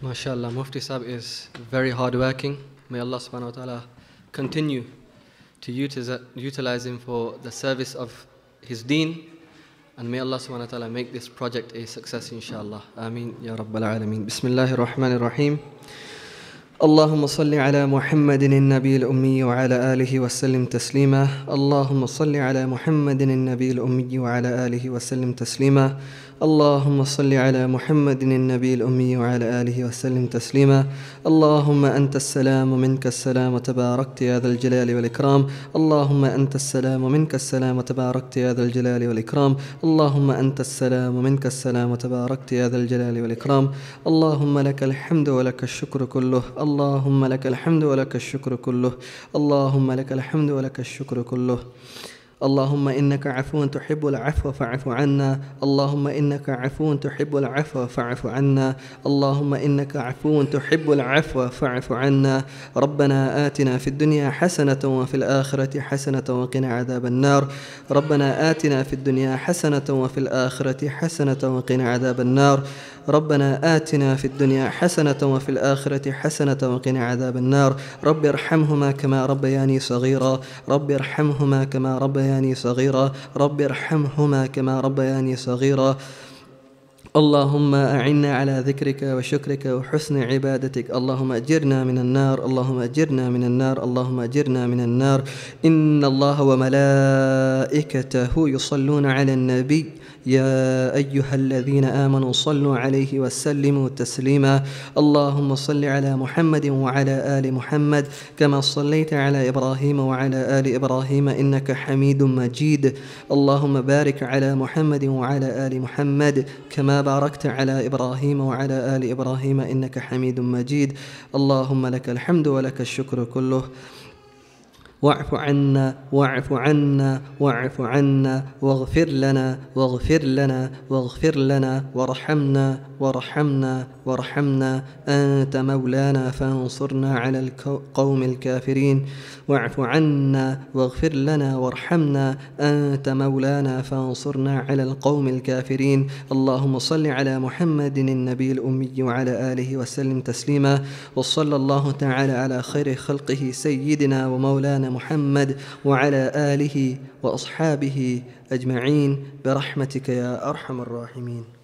MashaAllah, Mufti Sahib is very hardworking. May Allah subhanahu wa ta'ala continue to utilize him for the service of his deen. And may Allah subhanahu wa ta'ala make this project a success, inshallah. Ameen, Ya Rabbal Alameen. Bismillahir Rahmanir Rahim. اللهم صل على محمد النبي الأمي وعلى آله وسلم تسليما. اللهم صل على محمد النبي الأمي وعلى آله وسلم تسليما. اللهم صل على محمد النبي الأمي وعلى آله وسلم تسليما. اللهم أنت السلام ومنك السلام وتباركت يا ذا الجلال والإكرام. اللهم أنت السلام ومنك السلام وتباركت يا ذا الجلال والإكرام. اللهم أنت السلام ومنك السلام وتباركت يا ذا الجلال والإكرام. اللهم لك الحمد ولك الشكر كله. اللهم لك الحمد ولك الشكر كله. اللهم لك الحمد ولك الشكر كله. اللهم إنك عفو تحب العفو فاعف عنا. اللهم إنك عفو تحب العفو فاعف عنا. اللهم إنك عفو تحب العفو فاعف عنا. ربنا آتنا في الدنيا حسنة وفي الآخرة حسنة وقنا عذاب النار. ربنا آتنا في الدنيا حسنة وفي الآخرة حسنة وقنا عذاب النار. ربنا آتنا في الدنيا حسنة وفي الآخرة حسنة وقنا عذاب النار. رب ارحمهما كما ربياني صغيرا. رب ارحمهما كما ربياني صغيرا. رب ارحمهما كما ربياني صغيرا. اللهم أعنا على ذكرك وشكرك وحسن عبادتك. اللهم أجرنا من النار. اللهم أجرنا من النار. اللهم أجرنا من النار. إن الله وملائكته يصلون على النبي يا أيها الذين آمنوا صلوا عليه وسلموا تسليما. اللهم صل على محمد وعلى آل محمد كما صليت على إبراهيم وعلى آل إبراهيم إنك حميد مجيد. اللهم بارك على محمد وعلى آل محمد كما باركت على إبراهيم وعلى آل إبراهيم إنك حميد مجيد. اللهم لك الحمد ولك الشكر كله. واعف عنا واعف عنا واعف عنا واغفر لنا واغفر لنا واغفر لنا وارحمنا وارحمنا وارحمنا. أنت مولانا فانصرنا على القوم الكافرين. واعف عنا واغفر لنا وارحمنا. أنت مولانا فانصرنا على القوم الكافرين. اللهم صل على محمد النبي الأمي وعلى آله وسلم تسليما. وصلى الله تعالى على خير خلقه سيدنا ومولانا محمد وعلى آله وأصحابه أجمعين برحمتك يا أرحم الراحمين.